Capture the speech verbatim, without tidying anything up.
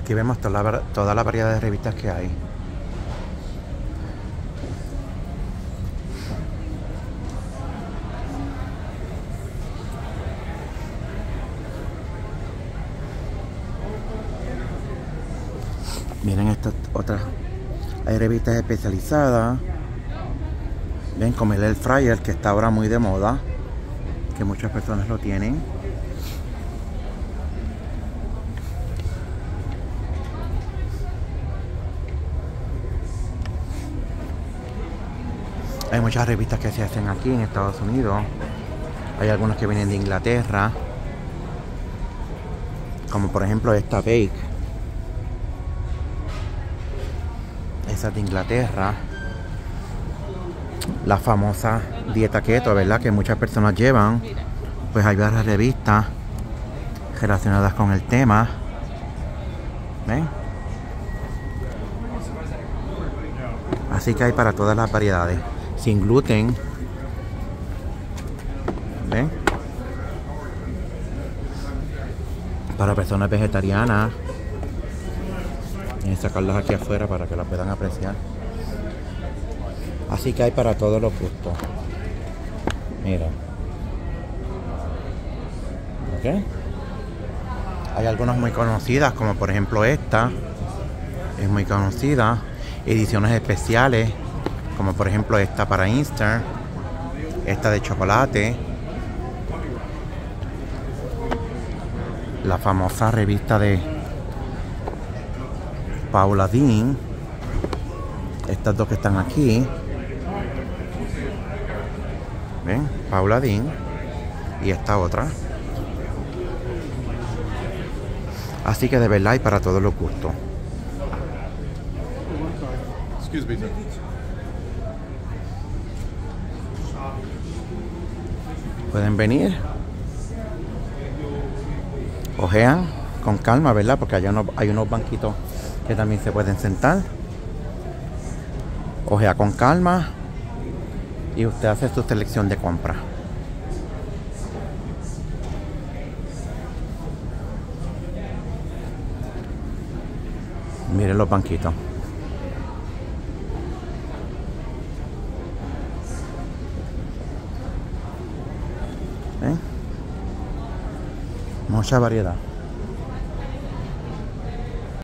Aquí vemos toda la, toda la variedad de revistas que hay. Miren estas otras. Hay revistas especializadas. Ven, como el Air Fryer, que está ahora muy de moda, que muchas personas lo tienen. Hay muchas revistas que se hacen aquí en Estados Unidos. Hay algunas que vienen de Inglaterra, como por ejemplo esta Bake. Esa es de Inglaterra. La famosa dieta keto, ¿verdad? Que muchas personas llevan. Pues hay varias revistas relacionadas con el tema. ¿Ven? Así que hay para todas las variedades. Sin gluten. ¿Ven? Para personas vegetarianas. Voy a sacarlas aquí afuera para que las puedan apreciar. Así que hay para todos los gustos. Mira. ¿Ok? Hay algunas muy conocidas, como por ejemplo esta. Es muy conocida. Ediciones especiales, como por ejemplo esta para Easter. Esta de chocolate. La famosa revista de Paula Deen. Estas dos que están aquí. ¿Ven? Paula Deen. Y esta otra. Así que de verdad hay para todos los gustos. Pueden venir. Ojean con calma, ¿verdad? Porque allá unos, hay unos banquitos que también se pueden sentar. Ojea con calma. Y usted hace su selección de compra. Miren los banquitos. ¿Ven? Mucha variedad.